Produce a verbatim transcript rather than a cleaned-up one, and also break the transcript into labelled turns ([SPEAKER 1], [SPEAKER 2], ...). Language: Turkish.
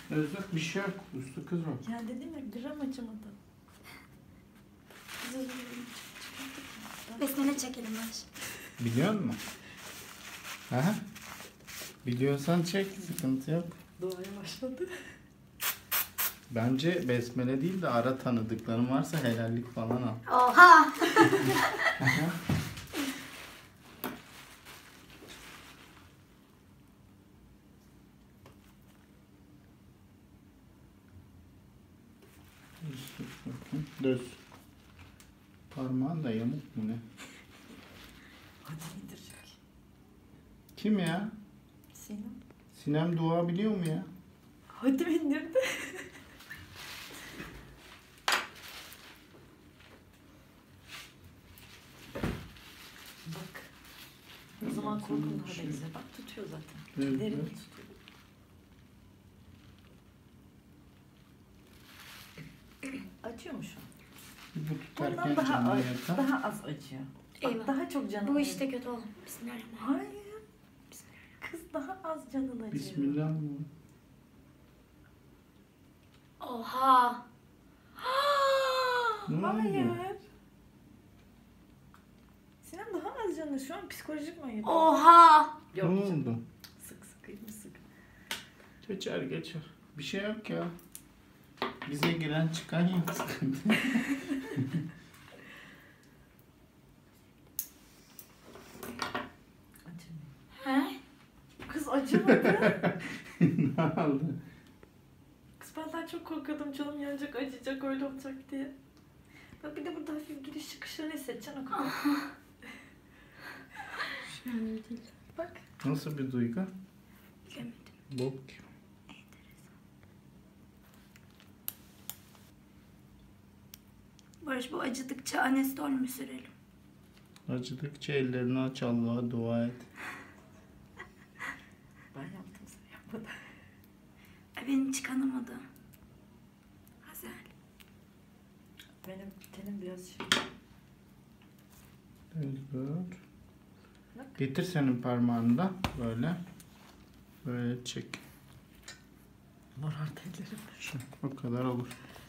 [SPEAKER 1] Özlük bir şey yok. Üstü kız var.
[SPEAKER 2] Ya dedim ya gram acımadı.
[SPEAKER 3] Besmele çekelim Ayşe.
[SPEAKER 1] Biliyor musun? Aha. Biliyorsan çek, sıkıntı yok.
[SPEAKER 2] Doğaya başladı.
[SPEAKER 1] Bence besmele değil de ara tanıdıkların varsa helallik falan al.
[SPEAKER 3] Oha!
[SPEAKER 1] Düz. Parmağın da yamuk mu ne?
[SPEAKER 2] Hadi indirecek.
[SPEAKER 1] Kim ya?
[SPEAKER 2] Sinem.
[SPEAKER 1] Sinem dua biliyor mu ya?
[SPEAKER 2] Hadi indirdi. Bak. O zaman korkun daha da güzel. Bak tutuyor zaten.
[SPEAKER 1] Evet,
[SPEAKER 2] Derin
[SPEAKER 1] evet.
[SPEAKER 2] tutuyor. Acıyor mu şu an?
[SPEAKER 1] Bu tutarken
[SPEAKER 2] Bundan daha
[SPEAKER 1] canını
[SPEAKER 2] az,
[SPEAKER 1] yakar.
[SPEAKER 2] daha az acıyor. Bak,
[SPEAKER 3] Eyvah.
[SPEAKER 2] daha çok canın
[SPEAKER 3] Bu
[SPEAKER 2] acıyor.
[SPEAKER 3] işte kötü oldu. Bismillahirrahmanirrahim.
[SPEAKER 2] Hayır. Kız daha az canın acıyor.
[SPEAKER 1] Bismillah mı?
[SPEAKER 3] Oha!
[SPEAKER 1] Ne
[SPEAKER 2] Hayır.
[SPEAKER 1] oldu?
[SPEAKER 2] Sinem daha az canı. Şu an psikolojik mi acıyor?
[SPEAKER 3] Oha!
[SPEAKER 1] Ne
[SPEAKER 2] Yok.
[SPEAKER 1] oldu?
[SPEAKER 2] Sık sık elimi sık.
[SPEAKER 1] Geçer geçer. Bir şey yok ya. Bize giren çıkan yok sıkıntı.
[SPEAKER 2] Acımıyor.
[SPEAKER 3] He?
[SPEAKER 2] Kız acımadı.
[SPEAKER 1] Ne oldu?
[SPEAKER 2] Kız ben daha çok korkuyordum canım yanacak, acıyacak, öyle olacak diye. Bak bir de burada hafif giriş çıkışları hissedeceksin o kadar.
[SPEAKER 3] Şöyle değil.
[SPEAKER 2] Bak.
[SPEAKER 1] Nasıl bir duygu?
[SPEAKER 3] Bilemedim.
[SPEAKER 1] Bok gibi.
[SPEAKER 3] Barış bu acıdıkça anestol mü sürelim?
[SPEAKER 1] Acıdıkça ellerini aç, Allah'a dua et.
[SPEAKER 2] Ben yaptım, sen yapmadın.
[SPEAKER 3] Ay benim çıkanamadı. Hazel.
[SPEAKER 2] Benim tenim biraz şey.
[SPEAKER 1] Özgür.
[SPEAKER 2] Bak.
[SPEAKER 1] Getir senin parmağını da böyle. Böyle çek.
[SPEAKER 2] Morar tellerim.
[SPEAKER 1] Şu, o kadar olur.